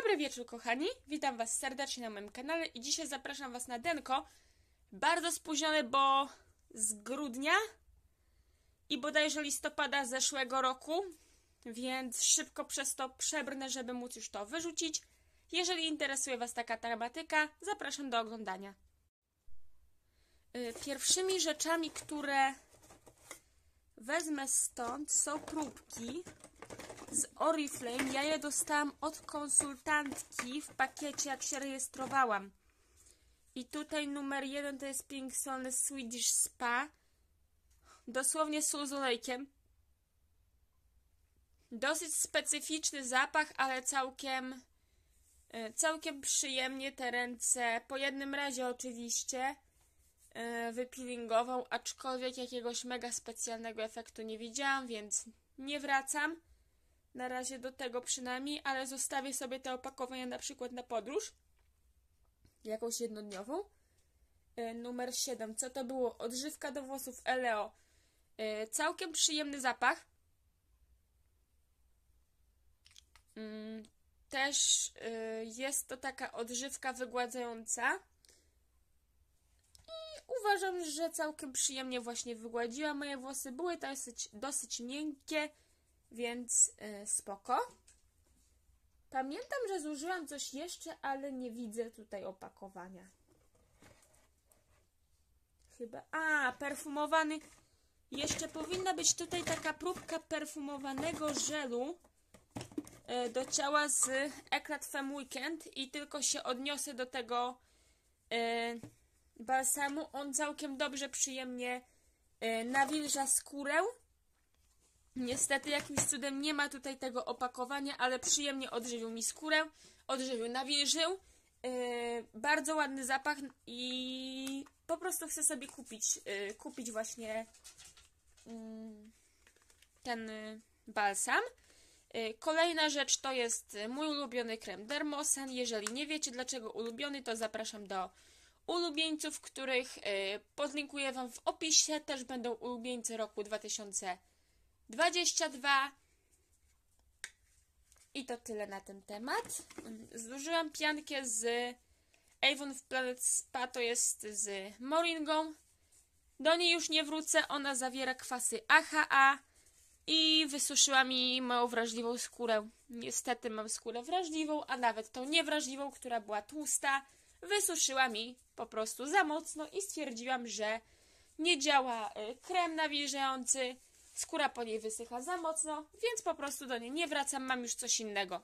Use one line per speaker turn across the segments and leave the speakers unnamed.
Dobry wieczór, kochani. Witam Was serdecznie na moim kanale i dzisiaj zapraszam Was na denko. Bardzo spóźnione, bo z grudnia i bodajże listopada zeszłego roku, więc szybko przez to przebrnę, żeby móc już to wyrzucić. Jeżeli interesuje Was taka tematyka, zapraszam do oglądania. Pierwszymi rzeczami, które wezmę stąd, są próbki z Oriflame. Ja je dostałam od konsultantki w pakiecie, jak się rejestrowałam. I tutaj numer 1 to jest Pink Sony Swedish Spa. Dosłownie sól z olejkiem. Dosyć specyficzny zapach, ale całkiem przyjemnie te ręce, po jednym razie oczywiście, wypeelingował, aczkolwiek jakiegoś mega specjalnego efektu nie widziałam, więc nie wracam na razie do tego przynajmniej, ale zostawię sobie te opakowania na przykład na podróż jakąś jednodniową. Numer 7, co to było? Odżywka do włosów Eleo. Całkiem przyjemny zapach. Też jest to taka odżywka wygładzająca. Uważam, że całkiem przyjemnie właśnie wygładziła moje włosy. Były dosyć miękkie, więc spoko. Pamiętam, że zużyłam coś jeszcze, ale nie widzę tutaj opakowania. Chyba... perfumowany. Jeszcze powinna być tutaj taka próbka perfumowanego żelu do ciała z Eclat Femme Weekend i tylko się odniosę do tego balsamu. On całkiem dobrze, przyjemnie nawilża skórę. Niestety jakimś cudem nie ma tutaj tego opakowania, ale przyjemnie odżywił mi skórę, nawilżył. Bardzo ładny zapach i po prostu chcę sobie kupić właśnie ten balsam. Kolejna rzecz to jest mój ulubiony krem Dermosan. Jeżeli nie wiecie dlaczego ulubiony, to zapraszam do ulubieńców, których podlinkuję Wam w opisie. Też będą ulubieńcy roku 2022. I to tyle na ten temat. Zużyłam piankę z Avon Planet Spa, to jest z moringą. Do niej już nie wrócę, ona zawiera kwasy AHA i wysuszyła mi moją wrażliwą skórę. Niestety mam skórę wrażliwą, a nawet tą niewrażliwą, która była tłusta, wysuszyła mi po prostu za mocno i stwierdziłam, że nie działa krem nawilżający. Skóra po niej wysycha za mocno, więc po prostu do niej nie wracam, mam już coś innego.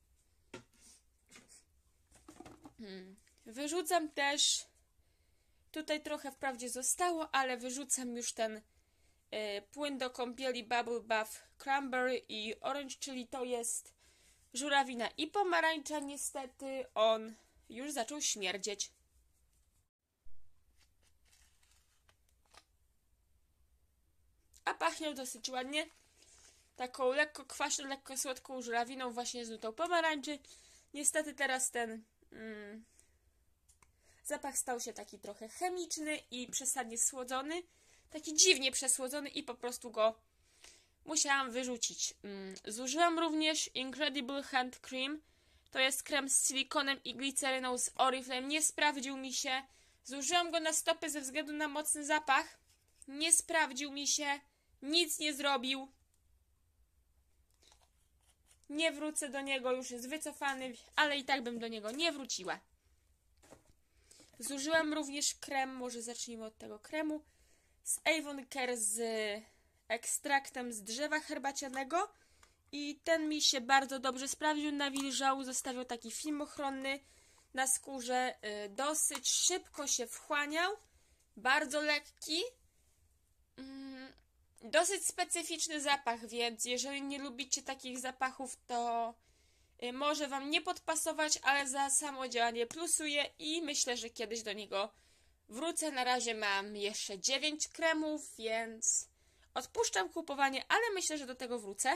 Wyrzucam też, tutaj trochę wprawdzie zostało, ale wyrzucam już ten płyn do kąpieli Bubble Bath Cranberry i Orange, czyli to jest żurawina i pomarańcza. Niestety on już zaczął śmierdzieć. A pachnie dosyć ładnie. Taką lekko kwaśną, lekko słodką żurawiną właśnie z nutą pomarańczy. Niestety teraz ten zapach stał się taki trochę chemiczny i przesadnie słodzony. Taki dziwnie przesłodzony i po prostu go musiałam wyrzucić. Zużyłam również Incredible Hand Cream. To jest krem z silikonem i gliceryną z Oriflame. Nie sprawdził mi się. Zużyłam go na stopy ze względu na mocny zapach. Nie sprawdził mi się. Nic nie zrobił. Nie wrócę do niego, już jest wycofany, ale i tak bym do niego nie wróciła. Zużyłam również krem, może zacznijmy od tego kremu, z Avon Care z ekstraktem z drzewa herbacianego. I ten mi się bardzo dobrze sprawdził, nawilżał, zostawiał taki film ochronny na skórze. Dosyć szybko się wchłaniał, bardzo lekki. Dosyć specyficzny zapach, więc jeżeli nie lubicie takich zapachów, to może Wam nie podpasować, ale za samo działanie plusuje i myślę, że kiedyś do niego wrócę. Na razie mam jeszcze 9 kremów, więc odpuszczam kupowanie, ale myślę, że do tego wrócę.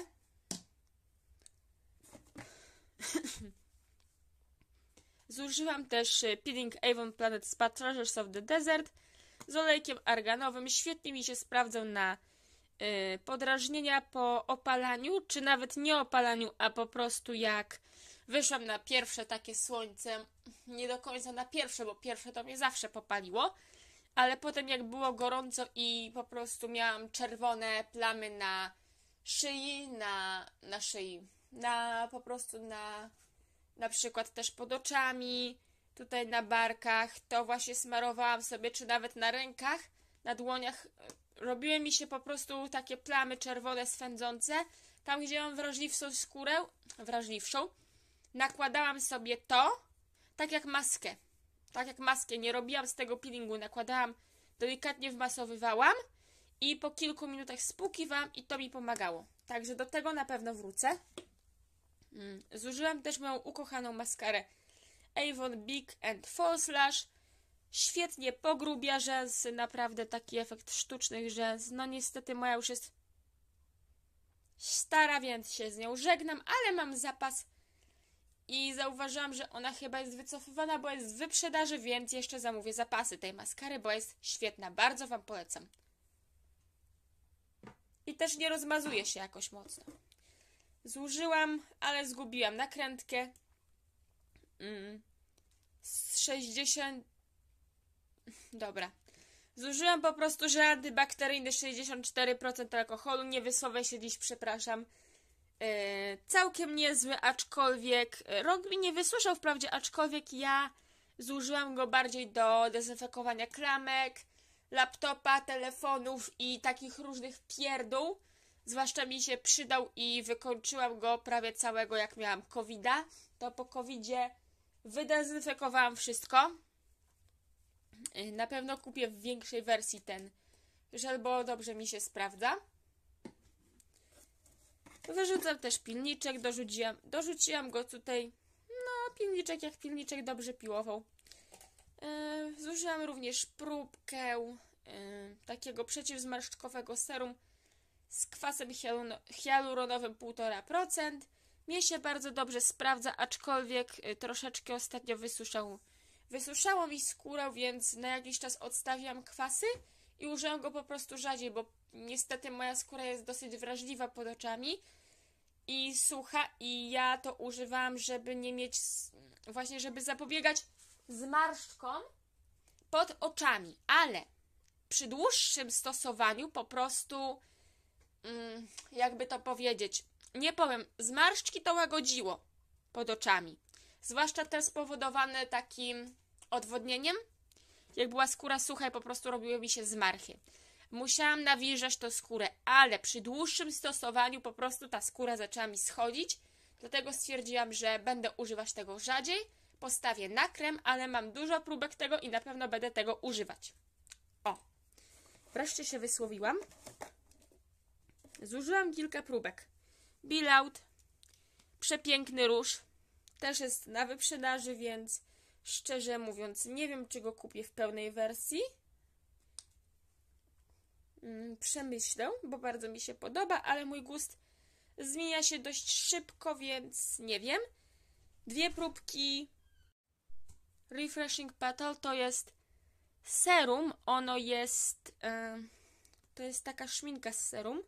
Zużyłam też peeling Avon Planet Spa Treasures of the Desert z olejkiem arganowym. Świetnie mi się sprawdzał na podrażnienia po opalaniu, czy nawet nie opalaniu, a po prostu jak Wyszłam na pierwsze takie słońce, nie do końca na pierwsze, bo pierwsze to mnie zawsze popaliło, ale potem jak było gorąco i po prostu miałam czerwone plamy na szyi, po prostu na przykład też pod oczami, tutaj na barkach, to właśnie smarowałam sobie, czy nawet na rękach, na dłoniach, robiły mi się po prostu takie plamy czerwone, swędzące. Tam, gdzie mam wrażliwszą skórę, nakładałam sobie to, tak jak maskę, nie robiłam z tego peelingu, nakładałam, delikatnie wmasowywałam i po kilku minutach spłukiwałam i to mi pomagało. Także do tego na pewno wrócę. Zużyłam też moją ukochaną maskarę Avon Big and False Lash. Świetnie pogrubia rzęsy, naprawdę taki efekt sztucznych rzęs. No niestety moja już jest stara, więc się z nią żegnam, ale mam zapas i zauważyłam, że ona chyba jest wycofywana, bo jest w wyprzedaży, więc jeszcze zamówię zapasy tej maskary, bo jest świetna. Bardzo Wam polecam. I też nie rozmazuje się jakoś mocno. Zużyłam, ale zgubiłam nakrętkę z 60... Dobra. Zużyłam po prostu żel antybakteryjny 64% alkoholu. Nie wysłowię się dziś, przepraszam. Całkiem niezły, aczkolwiek rok mi nie wysłuszał wprawdzie, aczkolwiek ja zużyłam go bardziej do dezynfekowania klamek, laptopa, telefonów i takich różnych pierdół. Zwłaszcza mi się przydał i wykończyłam go prawie całego, jak miałam COVID-a. To po COVID-zie wydezynfekowałam wszystko. Na pewno kupię w większej wersji ten żel, bo dobrze mi się sprawdza. Wyrzucam też pilniczek, dorzuciłam go tutaj. No, pilniczek jak pilniczek dobrze piłował. Zużyłam również próbkę takiego przeciwzmarszczkowego serum z kwasem hialuronowym 1,5%. Mnie się bardzo dobrze sprawdza, aczkolwiek troszeczkę ostatnio wysuszało mi skórę, więc na jakiś czas odstawiam kwasy i używam go po prostu rzadziej, bo niestety moja skóra jest dosyć wrażliwa pod oczami i sucha i ja to używam, żeby nie mieć, właśnie żeby zapobiegać zmarszczkom pod oczami, ale przy dłuższym stosowaniu po prostu jakby to powiedzieć, nie powiem, zmarszczki to łagodziło pod oczami. Zwłaszcza te spowodowane takim odwodnieniem. Jak była skóra sucha i po prostu robiły mi się zmarchy. Musiałam nawilżać tą skórę, ale przy dłuższym stosowaniu po prostu ta skóra zaczęła mi schodzić. Dlatego stwierdziłam, że będę używać tego rzadziej. Postawię na krem, ale mam dużo próbek tego i na pewno będę tego używać. O, wreszcie się wysłowiłam. Zużyłam kilka próbek. Be Loud, przepiękny róż. Też jest na wyprzedaży, więc szczerze mówiąc nie wiem, czy go kupię w pełnej wersji. Przemyślę, bo bardzo mi się podoba, ale mój gust zmienia się dość szybko, więc nie wiem. 2 próbki Refreshing Petal to jest serum. Ono jest... to jest taka szminka z serum.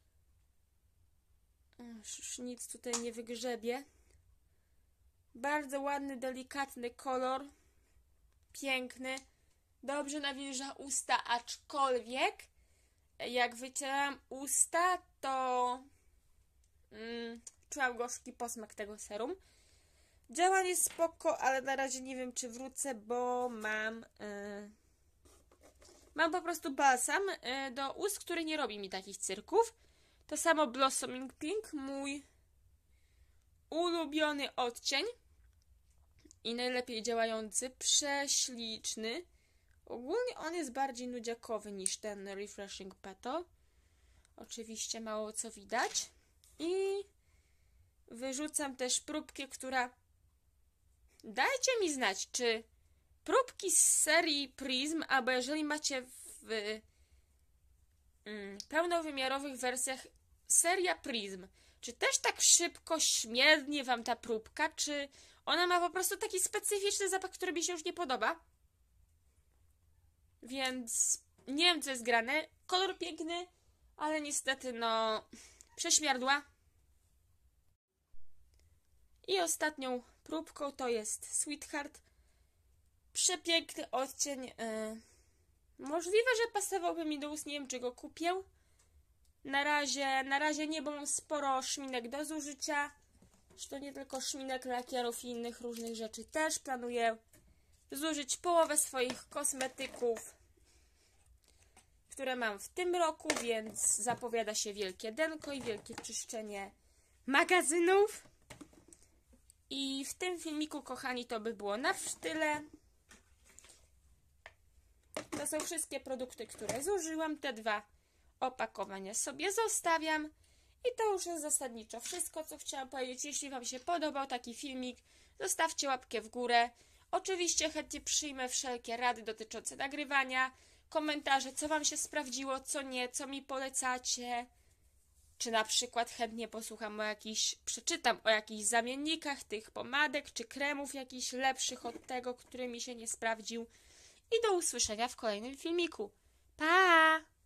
Już nic tutaj nie wygrzebie. Bardzo ładny, delikatny kolor. Piękny. Dobrze nawilża usta, aczkolwiek jak wycierałam usta, to czułam gorzki posmak tego serum. Działanie jest spoko, ale na razie nie wiem, czy wrócę, bo mam po prostu balsam do ust, który nie robi mi takich cyrków. To samo Blossoming Pink, mój ulubiony odcień i najlepiej działający, prześliczny. Ogólnie on jest bardziej nudziakowy niż ten Refreshing Petal. Oczywiście mało co widać. I wyrzucam też próbkę, która... Dajcie mi znać, czy próbki z serii Prism, albo jeżeli macie w pełnowymiarowych wersjach seria Prism, czy też tak szybko śmierdnie Wam ta próbka, czy ona ma po prostu taki specyficzny zapach, który mi się już nie podoba? Więc nie wiem, co jest grane. Kolor piękny, ale niestety, no, prześmierdła. I ostatnią próbką to jest Sweetheart. Przepiękny odcień. Możliwe, że pasowałby mi do ust, nie wiem, czy go kupię. Na razie nie, bo mam sporo szminek do zużycia. Zresztą nie tylko szminek, lakierów i innych różnych rzeczy. Też planuję zużyć połowę swoich kosmetyków, które mam w tym roku, więc zapowiada się wielkie denko i wielkie czyszczenie magazynów. I w tym filmiku, kochani, to by było na tyle. To są wszystkie produkty, które zużyłam. Te 2 opakowania sobie zostawiam. I to już jest zasadniczo wszystko, co chciałam powiedzieć. Jeśli Wam się podobał taki filmik, zostawcie łapkę w górę. Oczywiście chętnie przyjmę wszelkie rady dotyczące nagrywania, komentarze, co Wam się sprawdziło, co nie, co mi polecacie. Czy na przykład chętnie posłucham przeczytam o jakichś zamiennikach tych pomadek, czy kremów jakichś lepszych od tego, który mi się nie sprawdził. I do usłyszenia w kolejnym filmiku. Pa!